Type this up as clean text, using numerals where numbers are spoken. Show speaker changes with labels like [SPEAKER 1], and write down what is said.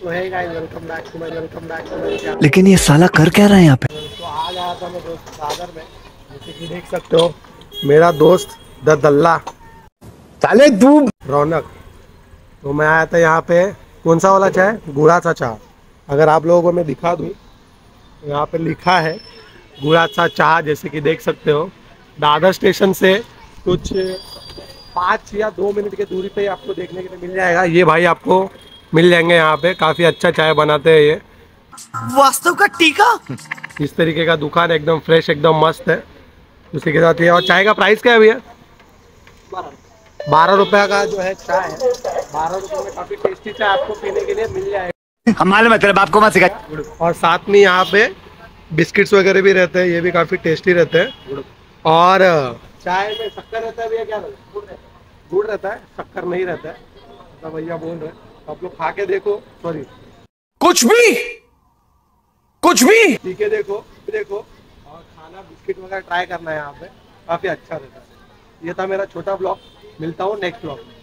[SPEAKER 1] तो है guys, welcome back to my channel.
[SPEAKER 2] लेकिन ये साला कर क्या रहा है यहाँ पे।
[SPEAKER 1] तो आज आया था मैं दोस्त दादर में, जैसे कि देख सकते हो मेरा दोस्त द दल्ला
[SPEAKER 2] साले तू
[SPEAKER 1] रौनक। तो मैं आया था यहाँ पे, कौन सा वाला चाय, गुड़ा सा चाय। अगर आप लोगों को मैं दिखा दूँ तो यहाँ पे लिखा है गुड़ा सा चाय, जैसे कि देख सकते हो। दादर स्टेशन से कुछ 5 या 2 मिनट की दूरी पे आपको देखने के लिए मिल जाएगा। ये भाई आपको मिल जाएंगे यहाँ पे, काफ़ी अच्छा चाय बनाते हैं ये।
[SPEAKER 2] वास्तव का टीका।
[SPEAKER 1] इस तरीके का दुकान एकदम फ्रेश, एकदम मस्त है। उसी के साथ ये, और चाय का प्राइस क्या है भैया? 12 रुपया का जो है चाय है। 12 रुपये में काफ़ी टेस्टी चाय आपको पीने के लिए मिल जाएगा।
[SPEAKER 2] हमारे मतलब आपको मत सिखा।
[SPEAKER 1] और साथ में यहाँ पे बिस्किट्स वगैरह भी रहते हैं, ये भी काफ़ी टेस्टी रहते हैं। और चाय में शक्कर रहता है भैया? क्या रहता है? गुड़ रहता है। गुड़ रहता है, शक्कर नहीं रहता है, तो भैया बोल रहे हैं। आप लोग खा के देखो, सॉरी
[SPEAKER 2] कुछ भी
[SPEAKER 1] पी के देखो, देखो। और खाना बिस्किट वगैरह ट्राई करना है यहाँ पे, काफ़ी अच्छा रहता है। ये था मेरा छोटा ब्लॉग, मिलता हूँ नेक्स्ट ब्लॉग में।